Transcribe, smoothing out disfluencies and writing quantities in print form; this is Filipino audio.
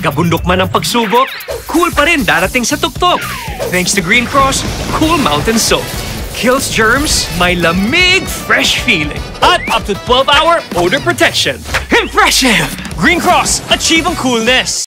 Kabundok man ang pagsubok, cool pa rin darating sa tuktok. Thanks to Green Cross, Cool Mountain Soap. Kills germs, may lamig-fresh feeling. At up to 12-hour odor protection. IMFRESHIVE! Green Cross, achieve ang coolness!